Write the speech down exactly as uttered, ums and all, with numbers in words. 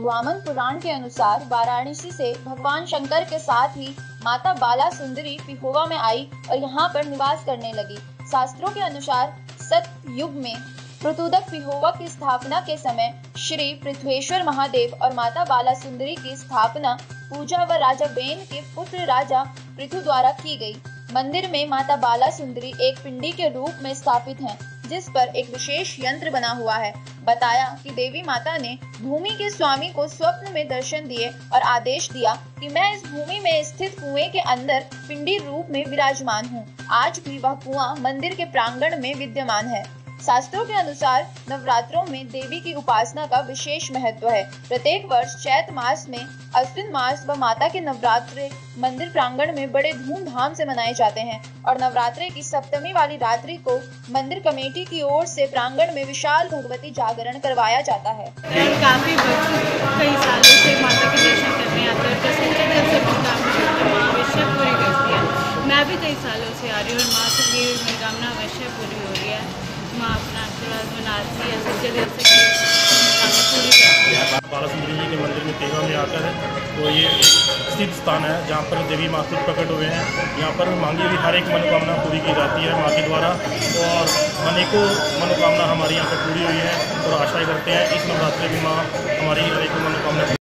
वामन पुराण के अनुसार वाराणसी से भगवान शंकर के साथ ही माता बाला सुंदरी पिहोवा में आई और यहाँ पर निवास करने लगी। शास्त्रों के अनुसार सतयुग में पृथुदक पिहोवा की स्थापना के समय श्री पृथ्वेश्वर महादेव और माता बाला सुंदरी की स्थापना पूजा व राजा बेन के पुत्र राजा पृथु द्वारा की गई। मंदिर में माता बाला सुंदरी एक पिंडी के रूप में स्थापित हैं, जिस पर एक विशेष यंत्र बना हुआ है। बताया कि देवी माता ने भूमि के स्वामी को स्वप्न में दर्शन दिए और आदेश दिया कि मैं इस भूमि में स्थित कुएं के अंदर पिंडी रूप में विराजमान हूँ। आज भी वह कुआं मंदिर के प्रांगण में विद्यमान है। शास्त्रों के अनुसार नवरात्रों में देवी की उपासना का विशेष महत्व है। प्रत्येक वर्ष चैत्र मास में अश्विन मास व माता के नवरात्रे मंदिर प्रांगण में बड़े धूमधाम से मनाए जाते हैं और नवरात्रे की सप्तमी वाली रात्रि को मंदिर कमेटी की ओर से प्रांगण में विशाल भगवती जागरण करवाया जाता है। काफी कई सालों से माता के दर्शन करने आते हैं, सच्चे दिल से माँ अवश्य पूरी करती है। मैं भी कई सालों से आ रही हूँ और माँ से ये मनोकामना अवश्य पूरी हो रही है। माँ अपना आशीर्वाद बनाती है, सच्चे दिल से पूरी करती है। बाला सुंदरी जी के मंदिर में तेवा में आकर है तो ये एक स्थित स्थान है जहाँ पर देवी माँ खुद प्रकट हुए हैं। यहाँ पर मांगी हुई हर एक मनोकामना पूरी की जाती है माँ के द्वारा और अनेकों मनोकामना हमारी यहाँ पर पूरी हुई है और आशा करते हैं इस नवरात्रि में माँ हमारी हर एक मनोकामना